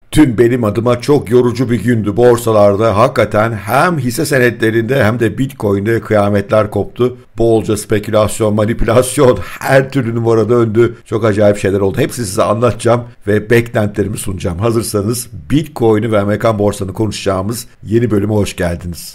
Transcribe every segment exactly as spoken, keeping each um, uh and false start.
Dün benim adıma çok yorucu bir gündü borsalarda. Hakikaten hem hisse senetlerinde hem de Bitcoin'de kıyametler koptu. Bolca spekülasyon, manipülasyon, her türlü numara döndü. Çok acayip şeyler oldu. Hepsini size anlatacağım ve beklentilerimi sunacağım. Hazırsanız Bitcoin'i ve Amerikan borsanı konuşacağımız yeni bölüme hoş geldiniz.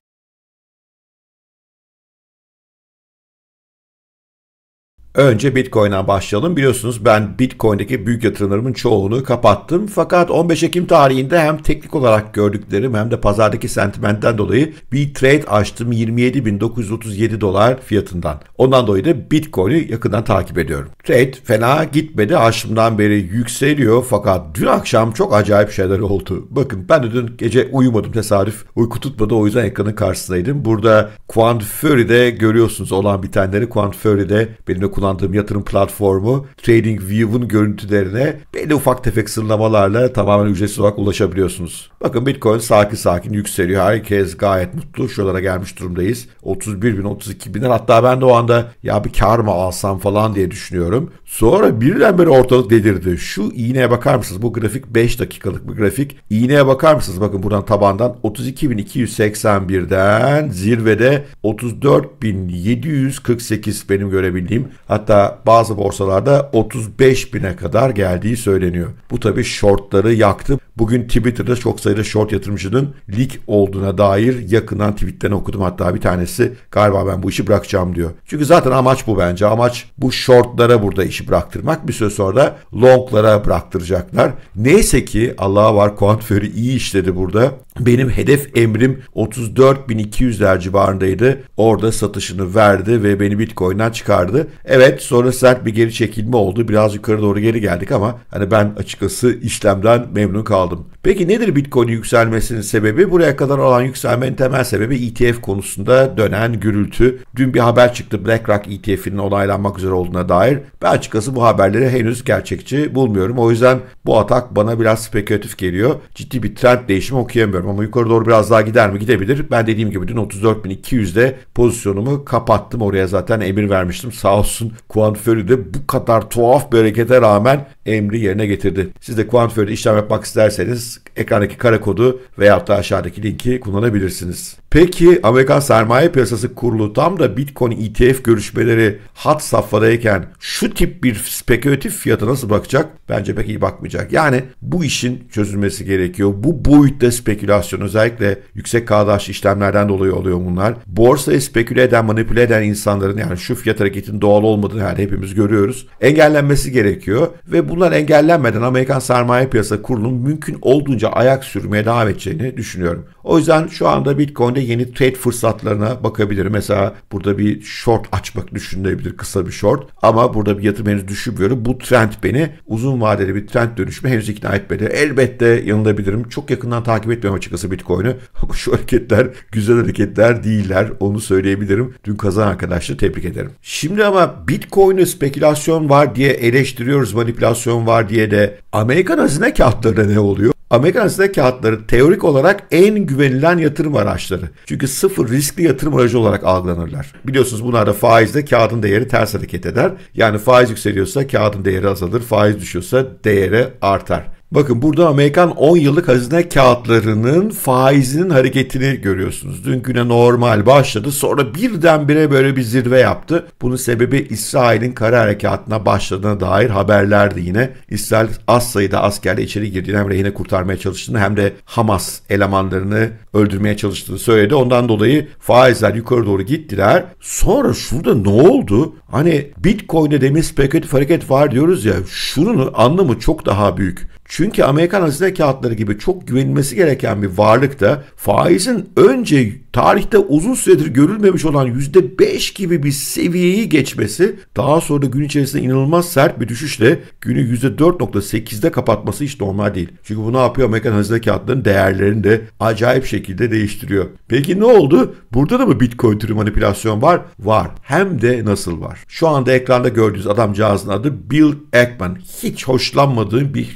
Önce Bitcoin'den başlayalım. Biliyorsunuz ben Bitcoin'deki büyük yatırımlarımın çoğunu kapattım. Fakat on beş Ekim tarihinde hem teknik olarak gördüklerim hem de pazardaki sentimentten dolayı bir trade açtım yirmi yedi bin dokuz yüz otuz yedi dolar fiyatından. Ondan dolayı da Bitcoin'i yakından takip ediyorum. Trade fena gitmedi. Açtığımdan beri yükseliyor fakat dün akşam çok acayip şeyler oldu. Bakın ben de dün gece uyumadım, tesadüf. Uyku tutmadı, o yüzden ekranın karşısındaydım. Burada Quantiferry'de görüyorsunuz olan bitenleri. Quantiferry'de benimle kullandığım yatırım platformu TradingView'un görüntülerine belli ufak tefek sınırlamalarla tamamen ücretsiz olarak ulaşabiliyorsunuz. Bakın Bitcoin sakin sakin yükseliyor. Herkes gayet mutlu. Şuralara gelmiş durumdayız. otuz bir bin, otuz iki binler. Hatta ben de o anda ya bir kar mı alsam falan diye düşünüyorum. Sonra birdenbire ortalık delirdi. Şu iğneye bakar mısınız? Bu grafik beş dakikalık bir grafik. İğneye bakar mısınız? Bakın buradan tabandan otuz iki bin iki yüz seksen birden zirvede otuz dört bin yedi yüz kırk sekiz benim görebildiğim. Hatta bazı borsalarda otuz beş bine kadar geldiği söyleniyor. Bu tabii shortları yaktı. Bugün Twitter'da çok sayıda short yatırımcının leak olduğuna dair yakından tweetlerini okudum. Hatta bir tanesi galiba ben bu işi bırakacağım diyor. Çünkü zaten amaç bu bence. Amaç bu shortlara burada işi bıraktırmak. Bir süre sonra da longlara bıraktıracaklar. Neyse ki Allah'a var, Quantiferry iyi işledi burada. Benim hedef emrim otuz dört bin iki yüzler civarındaydı. Orada satışını verdi ve beni Bitcoin'den çıkardı. Evet, sonra sert bir geri çekilme oldu. Biraz yukarı doğru geri geldik ama hani ben açıkçası işlemden memnun kaldım. Peki nedir Bitcoin'in yükselmesinin sebebi? Buraya kadar olan yükselmenin temel sebebi E T F konusunda dönen gürültü. Dün bir haber çıktı BlackRock E T F'inin onaylanmak üzere olduğuna dair. Ben açıkçası bu haberleri henüz gerçekçi bulmuyorum. O yüzden bu atak bana biraz spekülatif geliyor. Ciddi bir trend değişimi okuyamıyorum ama yukarı doğru biraz daha gider mi? Gidebilir. Ben dediğim gibi dün otuz dört bin iki yüzde pozisyonumu kapattım. Oraya zaten emir vermiştim. Sağ olsun Quantiferry de bu kadar tuhaf bir harekete rağmen emri yerine getirdi. Siz de Quantiferry'de işlem yapmak isterseniz ekrandaki kare kodu veyahut da aşağıdaki linki kullanabilirsiniz. Peki Amerikan Sermaye Piyasası Kurulu tam da Bitcoin E T F görüşmeleri had safhadayken şu tip bir spekülatif fiyata nasıl bakacak? Bence pek iyi bakmayacak. Yani bu işin çözülmesi gerekiyor. Bu boyutta spekülasyon, özellikle yüksek K D H işlemlerden dolayı oluyor bunlar. Borsayı speküle eden, manipüle eden insanların, yani şu fiyat hareketinin doğal olmadığını yani hepimiz görüyoruz, engellenmesi gerekiyor ve bunlar engellenmeden Amerikan Sermaye Piyasası Kurulu'nun mümkün olduğunca ayak sürmeye devam edeceğini düşünüyorum. O yüzden şu anda Bitcoin'de yeni trade fırsatlarına bakabilirim. Mesela burada bir short açmak düşünülebilir, kısa bir short. Ama burada bir yatırım henüz düşünmüyorum. Bu trend beni uzun vadeli bir trend dönüşüme henüz ikna etmedi. Elbette yanılabilirim. Çok yakından takip etmiyorum açıkçası Bitcoin'i. Ama şu hareketler güzel hareketler değiller. Onu söyleyebilirim. Dün kazanan arkadaşları tebrik ederim. Şimdi ama Bitcoin'e spekülasyon var diye eleştiriyoruz, manipülasyon var diye de Amerikan hazine kağıtlarında ne oluyor? Amerikan hazine kağıtları teorik olarak en güvenilen yatırım araçları. Çünkü sıfır riskli yatırım aracı olarak algılanırlar. Biliyorsunuz bunlarda faizde kağıdın değeri ters hareket eder. Yani faiz yükseliyorsa kağıdın değeri azalır, faiz düşüyorsa değeri artar. Bakın burada Amerikan on yıllık hazine kağıtlarının faizinin hareketini görüyorsunuz. Dün güne normal başladı, sonra birdenbire böyle bir zirve yaptı. Bunun sebebi İsrail'in kara harekatına başladığına dair haberlerdi yine. İsrail az sayıda askerle içeri girdiğini, hem rehine kurtarmaya çalıştığını hem de Hamas elemanlarını öldürmeye çalıştığını söyledi. Ondan dolayı faizler yukarı doğru gittiler. Sonra şurada ne oldu? Hani Bitcoin'de demin spekülatif hareket var diyoruz ya, şunun anlamı çok daha büyük. Çünkü Amerikan hazine kağıtları gibi çok güvenilmesi gereken bir varlıkta faizin önce tarihte uzun süredir görülmemiş olan yüzde beş gibi bir seviyeyi geçmesi, daha sonra da gün içerisinde inanılmaz sert bir düşüşle günü yüzde dört nokta sekizde kapatması hiç normal değil. Çünkü bu ne yapıyor? Amerikan hazine kağıtlarının değerlerini de acayip şekilde değiştiriyor. Peki ne oldu? Burada da mı Bitcoin türü manipülasyon var? Var. Hem de nasıl var? Şu anda ekranda gördüğünüz adamcağızın adı Bill Ackman. Hiç hoşlanmadığım bir hedge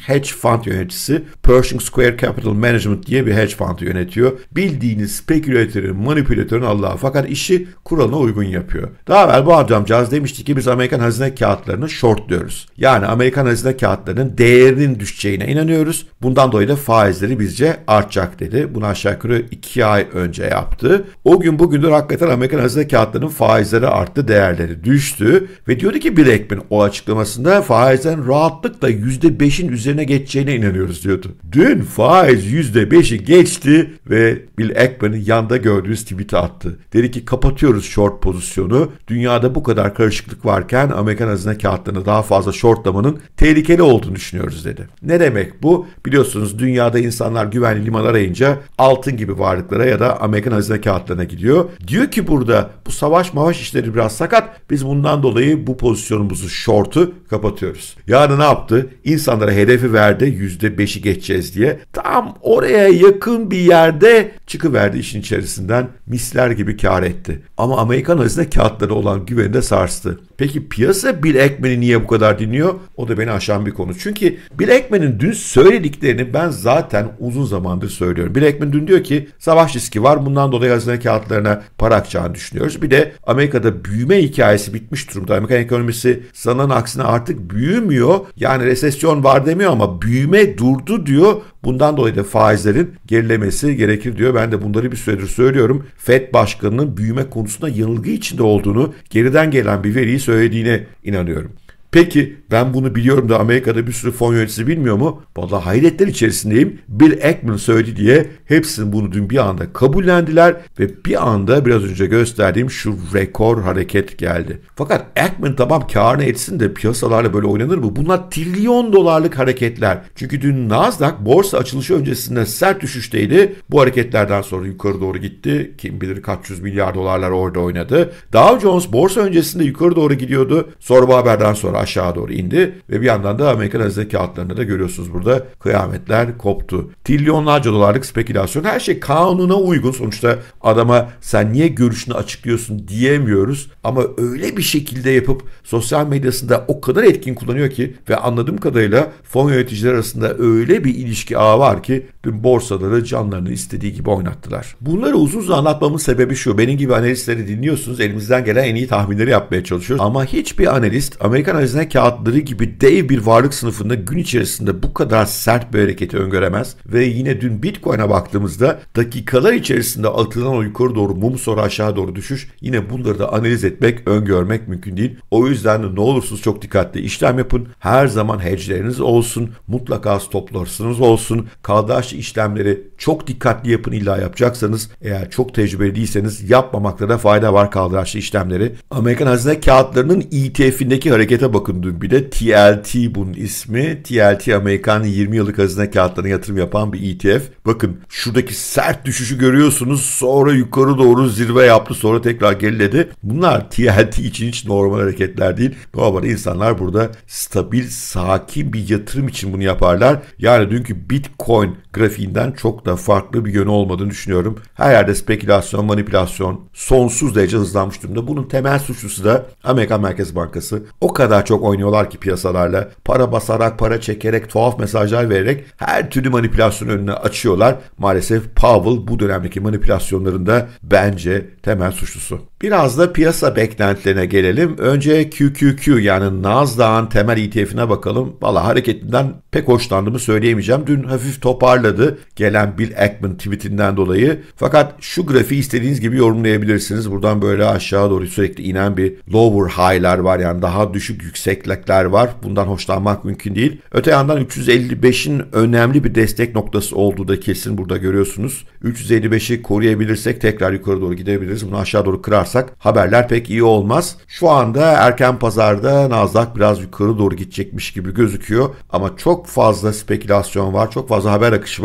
fund yöneticisi. Pershing Square Capital Management diye bir hedge fund yönetiyor. Bildiğiniz spekülatörün, manipülatörün Allah'ı, fakat işi kuralına uygun yapıyor. Daha evvel bu adamcağız demişti ki biz Amerikan hazine kağıtlarını shortluyoruz. Yani Amerikan hazine kağıtlarının değerinin düşeceğine inanıyoruz. Bundan dolayı da faizleri bizce artacak dedi. Bunu aşağı yukarı iki ay önce yaptı. O gün bugündür hakikaten Amerikan hazine kağıtlarının faizleri arttı, değerleri düştü ve diyordu ki Bill Ackman o açıklamasında faizlerin rahatlıkla yüzde beşin üzerine geçeceğine inanıyoruz diyordu. Dün faiz yüzde beşi geçti ve Bill Ackman'ın yanda gördüğünüz tweet'i attı. Dedi ki kapatıyoruz short pozisyonu. Dünyada bu kadar karışıklık varken Amerikan hazine kağıtlarını daha fazla shortlamanın tehlikeli olduğunu düşünüyoruz dedi. Ne demek bu? Biliyorsunuz dünyada insanlar güvenli liman arayınca altın gibi varlıklara ya da Amerikan hazine kağıtlarına gidiyor. Diyor ki burada bu savaş mavaş işleri biraz sakat. Biz bundan dolayı bu pozisyonumuzu short'u kapatıyoruz. Yani ne yaptı? İnsanlara hedefi verdi yüzde beşi geçeceğiz diye. Tam oraya yakın bir yerde çıkıverdi işin içerisinden. Misler gibi kar etti. Ama Amerikan hazine kağıtları olan güveni de sarstı. Peki piyasa Bill Ackman'i niye bu kadar dinliyor? O da beni aşan bir konu. Çünkü Bill Ackman'in dün söylediklerini ben zaten uzun zamandır söylüyorum. Bill Ackman dün diyor ki savaş riski var. Bundan dolayı hazine kağıtlarına para akacağını düşünüyoruz. Bir de Amerika'da büyüme hikayesi bitmiş durumda. Amerikan ekonomisi sanılan aksine artık büyümüyor. Yani resesyon var demiyor ama büyüme durdu diyor. Bundan dolayı da faizlerin gerilemesi gerekir diyor. Ben de bunları bir süredir söylüyorum. Fed Başkanı'nın büyüme konusunda yanılgı içinde olduğunu, geriden gelen bir veriyi söylediğine inanıyorum. Peki ben bunu biliyorum da Amerika'da bir sürü fon yöneticisi bilmiyor mu? Vallahi hayretler içerisindeyim. Bill Ackman söyledi diye hepsini bunu dün bir anda kabullendiler ve bir anda biraz önce gösterdiğim şu rekor hareket geldi. Fakat Ackman tamam kârını etsin de piyasalarla böyle oynanır mı? Bunlar trilyon dolarlık hareketler. Çünkü dün Nasdaq borsa açılışı öncesinde sert düşüşteydi. Bu hareketlerden sonra yukarı doğru gitti. Kim bilir kaç yüz milyar dolarlar orada oynadı. Dow Jones borsa öncesinde yukarı doğru gidiyordu. Sonra bu haberden sonra aşağı doğru indi ve bir yandan da Amerikan hazine kağıtlarında da görüyorsunuz burada kıyametler koptu. Trilyonlarca dolarlık spekülasyon, her şey kanuna uygun. Sonuçta adama sen niye görüşünü açıklıyorsun diyemiyoruz ama öyle bir şekilde yapıp sosyal medyasında o kadar etkin kullanıyor ki ve anladığım kadarıyla fon yöneticiler arasında öyle bir ilişki ağı var ki dün borsaları canlarını istediği gibi oynattılar. Bunları uzun uzun anlatmamın sebebi şu: benim gibi analistleri dinliyorsunuz, elimizden gelen en iyi tahminleri yapmaya çalışıyoruz ama hiçbir analist Amerikan hazine kağıtları gibi dev bir varlık sınıfında gün içerisinde bu kadar sert bir hareketi öngöremez ve yine dün Bitcoin'e baktığımızda dakikalar içerisinde atılan o yukarı doğru mum sonra aşağı doğru düşüş, yine bunları da analiz etmek, öngörmek mümkün değil. O yüzden de ne olursunuz çok dikkatli işlem yapın. Her zaman hedge'leriniz olsun. Mutlaka stoplarınız olsun. Kaldıraçlı işlemleri çok dikkatli yapın illa yapacaksanız. Eğer çok tecrübeli değilseniz yapmamakta da fayda var kaldıraçlı işlemleri. Amerikan hazine kağıtlarının E T F'indeki harekete bakın dün bir de. T L T bunun ismi. T L T Amerikan yirmi yıllık hazine kağıtlarına yatırım yapan bir E T F. Bakın şuradaki sert düşüşü görüyorsunuz. Sonra yukarı doğru zirve yaptı. Sonra tekrar geriledi. Bunlar T L T için hiç normal hareketler değil. Normal insanlar burada stabil, sakin bir yatırım için bunu yaparlar. Yani dünkü Bitcoin grafiğinden çok da farklı bir yönü olmadığını düşünüyorum. Her yerde spekülasyon, manipülasyon sonsuz derece hızlanmış durumda. Bunun temel suçlusu da Amerikan Merkez Bankası. O kadar çok oynuyorlar ki piyasalarla. Para basarak, para çekerek, tuhaf mesajlar vererek her türlü manipülasyon önüne açıyorlar. Maalesef Powell bu dönemdeki manipülasyonların da bence temel suçlusu. Biraz da piyasa beklentilerine gelelim. Önce Q Q Q yani Nasdaq'ın temel E T F'ine bakalım. Valla hareketinden pek hoşlandığımı söyleyemeyeceğim. Dün hafif toparladı gelen Bill Ackman tweetinden dolayı. Fakat şu grafiği istediğiniz gibi yorumlayabilirsiniz. Buradan böyle aşağı doğru sürekli inen bir lower high'lar var. Yani daha düşük yükseklikler var. Bundan hoşlanmak mümkün değil. Öte yandan üç yüz elli beşin önemli bir destek noktası olduğu da kesin burada görüyorsunuz. üç yüz elli beşi koruyabilirsek tekrar yukarı doğru gidebiliriz. Bunu aşağı doğru kırarsak haberler pek iyi olmaz. Şu anda erken pazarda Nasdaq biraz yukarı doğru gidecekmiş gibi gözüküyor. Ama çok fazla spekülasyon var. Çok fazla haber akışı var.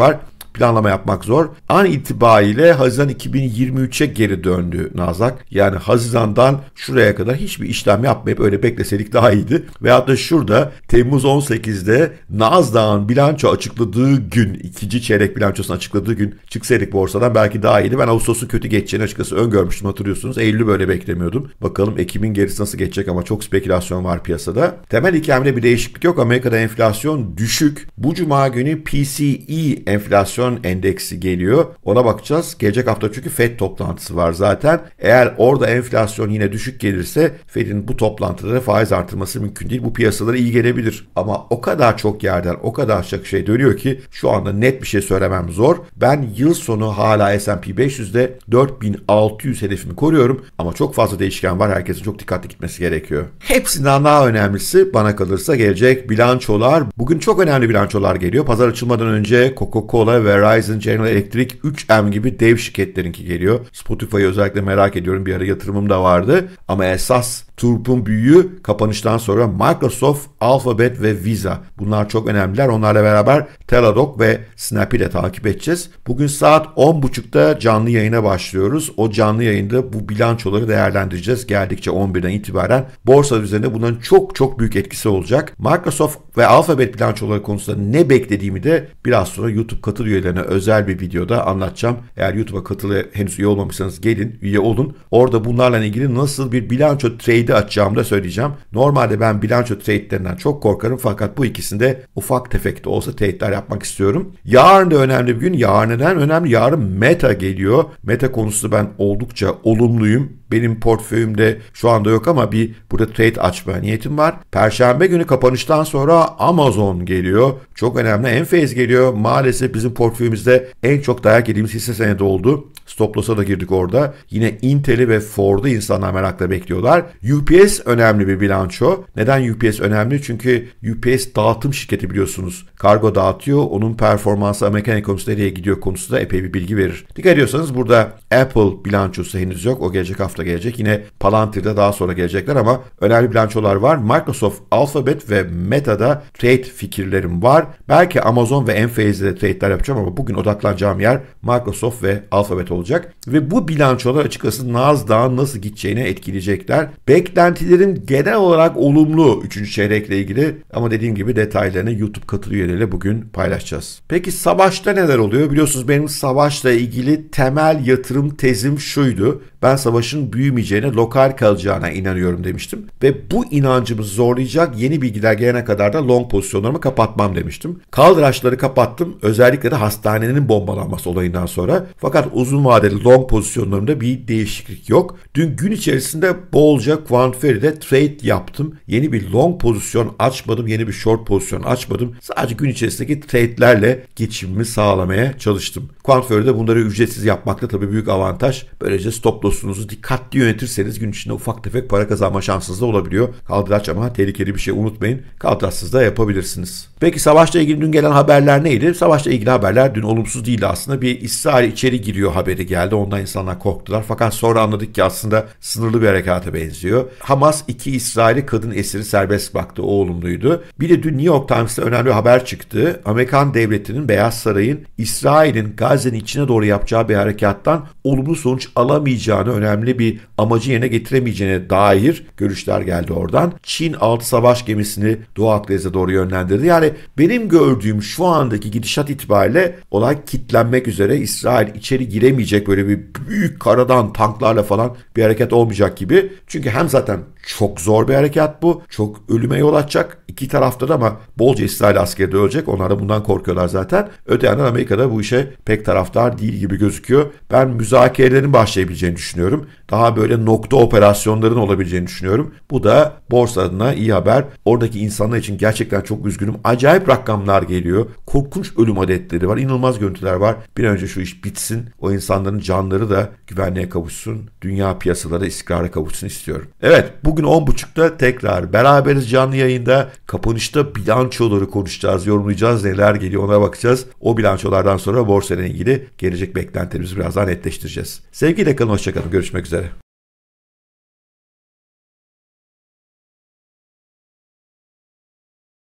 planlama yapmak zor. An itibariyle Haziran iki bin yirmi üçe geri döndü Nasdaq. Yani Haziran'dan şuraya kadar hiçbir işlem yapmayıp öyle bekleseydik daha iyiydi. Veyahut da şurada Temmuz on sekizde Nasdaq'ın bilanço açıkladığı gün, ikinci çeyrek bilançosunu açıkladığı gün çıksaydık borsadan belki daha iyiydi. Ben Ağustos'un kötü geçeceğini açıkçası öngörmüştüm, hatırlıyorsunuz. Eylül'ü böyle beklemiyordum. Bakalım Ekim'in gerisi nasıl geçecek ama çok spekülasyon var piyasada. Temel hikayemde bir değişiklik yok. Amerika'da enflasyon düşük. Bu cuma günü P C E enflasyon endeksi geliyor. Ona bakacağız. Gelecek hafta çünkü Fed toplantısı var zaten. Eğer orada enflasyon yine düşük gelirse Fed'in bu toplantıda da faiz artırması mümkün değil. Bu piyasalara iyi gelebilir. Ama o kadar çok yerden o kadar çok şey dönüyor ki şu anda net bir şey söylemem zor. Ben yıl sonu hala S and P beş yüzde dört bin altı yüz hedefimi koruyorum. Ama çok fazla değişken var. Herkesin çok dikkatli gitmesi gerekiyor. Hepsinden daha önemlisi bana kalırsa gelecek bilançolar. Bugün çok önemli bilançolar geliyor. Pazar açılmadan önce Coca-Cola, Verizon, General Electric, üç M gibi dev şirketlerinki geliyor. Spotify'ı özellikle merak ediyorum. Bir ara yatırımım da vardı. Ama esas turpun büyüğü kapanıştan sonra Microsoft, Alphabet ve Visa. Bunlar çok önemliler. Onlarla beraber Teladoc ve Snap'i de takip edeceğiz. Bugün saat on buçukta canlı yayına başlıyoruz. O canlı yayında bu bilançoları değerlendireceğiz. Geldikçe on birden itibaren borsa üzerinde bunların çok çok büyük etkisi olacak. Microsoft ve Alphabet bilançoları konusunda ne beklediğimi de biraz sonra YouTube katıl üyelerine özel bir videoda anlatacağım. Eğer YouTube'a katılı henüz üye olmamışsanız gelin, üye olun. Orada bunlarla ilgili nasıl bir bilanço trade açacağımı da söyleyeceğim. Normalde ben bilanço trade'lerinden çok korkarım fakat bu ikisinde ufak tefek de olsa trade'ler yapmak istiyorum. Yarın da önemli bir gün. Yarın neden önemli? Yarın Meta geliyor. Meta konusu ben oldukça olumluyum. Benim portföyümde şu anda yok ama bir burada trade açma niyetim var. Perşembe günü kapanıştan sonra Amazon geliyor. Çok önemli. Enfaz geliyor. Maalesef bizim portföyümüzde en çok dayak yediğimiz hisse senedi oldu. Stop loss'a da girdik orada. Yine Intel'i ve Ford'u insanlar merakla bekliyorlar. U P S önemli bir bilanço. Neden U P S önemli? Çünkü U P S dağıtım şirketi biliyorsunuz. Kargo dağıtıyor. Onun performansı Amerikan ekonomisi nereye gidiyor konusunda epey bir bilgi verir. Dikkat ediyorsanız burada Apple bilançosu henüz yok. O gelecek hafta gelecek. Yine Palantir'de daha sonra gelecekler ama önemli bilançolar var. Microsoft, Alphabet ve Meta'da trade fikirlerim var. Belki Amazon ve Enfaz'de de trade'ler yapacağım ama bugün odaklanacağım yer Microsoft ve Alphabet olacak. Ve bu bilançolar açıkçası Nasdaq'ın nasıl gideceğini etkileyecekler. Beklentilerim genel olarak olumlu üçüncü çeyrekle ilgili ama dediğim gibi detaylarını YouTube katıl üyeleriyle bugün paylaşacağız. Peki Savaş'ta neler oluyor? Biliyorsunuz benim Savaş'la ilgili temel yatırım tezim şuydu. Ben Savaş'ın büyümeyeceğine, lokal kalacağına inanıyorum demiştim. Ve bu inancımızı zorlayacak yeni bilgiler gelene kadar da long pozisyonlarımı kapatmam demiştim. Kaldıraçları kapattım. Özellikle de hastanenin bombalanması olayından sonra. Fakat uzun vadeli long pozisyonlarımda bir değişiklik yok. Dün gün içerisinde bolca Quantferry'de trade yaptım. Yeni bir long pozisyon açmadım. Yeni bir short pozisyon açmadım. Sadece gün içerisindeki trade'lerle geçimimi sağlamaya çalıştım. Quantferry'de bunları ücretsiz yapmakta tabii büyük avantaj. Böylece stop loss'unuzu dikkatli yönetirseniz gün içinde ufak tefek para kazanma şansınız da olabiliyor. Kaldıraç ama tehlikeli bir şey, unutmayın. Kaldıraçsız da yapabilirsiniz. Peki Savaş'la ilgili dün gelen haberler neydi? Savaş'la ilgili haberler dün olumsuz değildi aslında. Bir İsrail içeri giriyor haberi geldi. Ondan insanlar korktular. Fakat sonra anladık ki aslında sınırlı bir harekata benziyor. Hamas iki İsrail'i kadın esiri serbest bıraktı. O olumluydu. Bir de dün New York Times'ta önemli bir haber çıktı. Amerikan devletinin, Beyaz Saray'ın İsrail'in Gazze'nin içine doğru yapacağı bir harekattan olumlu sonuç alamayacağını, önemli bir amacı yerine getiremeyeceğine dair görüşler geldi oradan. Çin altı savaş gemisini Doğu Akdeniz'e doğru yönlendirdi. Yani benim gördüğüm şu andaki gidişat itibariyle olay kitlenmek üzere. İsrail içeri giremeyecek, böyle bir büyük karadan tanklarla falan bir hareket olmayacak gibi. Çünkü hem zaten çok zor bir harekat bu. Çok ölüme yol açacak. İki tarafta da ama bolca İsrail askeri de ölecek. Onlar da bundan korkuyorlar zaten. Öte yandan Amerika'da bu işe pek taraftar değil gibi gözüküyor. Ben müzakerelerin başlayabileceğini düşünüyorum. Daha böyle nokta operasyonların olabileceğini düşünüyorum. Bu da borsa adına iyi haber. Oradaki insanlar için gerçekten çok üzgünüm. Acayip rakamlar geliyor. Korkunç ölüm adetleri var. İnanılmaz görüntüler var. Bir an önce şu iş bitsin. O insanların canları da güvenliğe kavuşsun. Dünya piyasaları istikrara kavuşsun istiyorum. Evet, bugün on buçukta tekrar beraberiz canlı yayında. Kapanışta bilançoları konuşacağız, yorumlayacağız. Neler geliyor ona bakacağız. O bilançolardan sonra borsa ile ilgili gelecek beklentilerimizi biraz daha netleştireceğiz. Sevgiyle kalın, hoşça kalın. Görüşmek üzere.